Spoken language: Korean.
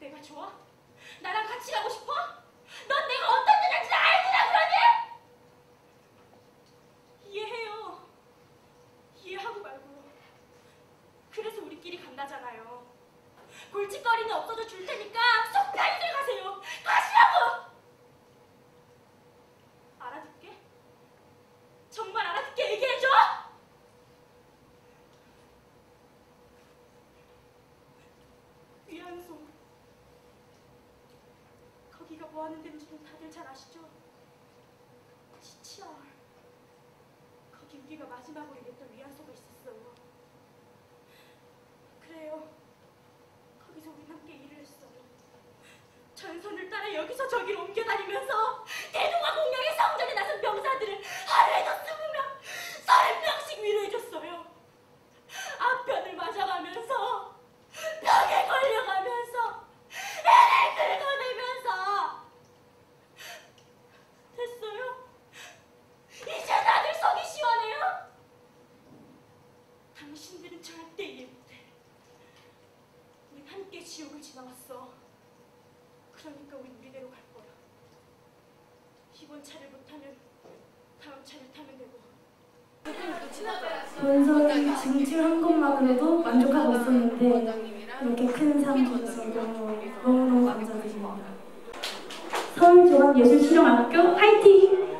내가 좋아? 나랑 같이 가고 싶어? 넌 내가 어떤 여자인지 알구나 그러니? 이해해요. 이해하고 말고요. 그래서 우리끼리 간다잖아요. 골칫거리는 없어도 줄 테니까 속 편히들 가세요. 가시라고! 알아듣게? 정말 알아듣게 얘기해줘! 위안소. 거기가 뭐하는 데인지는 다들 잘 아시죠? 치치알. 거기 우리가 마지막으로 일했던 위안소가 있었어요. 그래요. 거기서 우린 함께 일을 했어요. 전선을 따라 여기서 저기로 옮겨다니면서 대동아 공영의 성전에 나선 병사들을 하루에도 20명, 30명씩 위로해줬어요. 앞편을 맞아가면서 벽에 걸려가면서 애를 긁어내면서. 됐어요? 이제 다들 속이 시원해요? 당신들은 절대 이해 못해. 우린 함께 지옥을 지나왔어. 그러니까 우린 우리대로 갈 거야. 이번 차를 못 타면 다음 차를 타면 되고. 본선 진출한 것만으로도 만족하고 있었는데 이렇게 큰 상 주셔서 너무너무 감사드립니다. 서울종합예술실용학교 화이팅!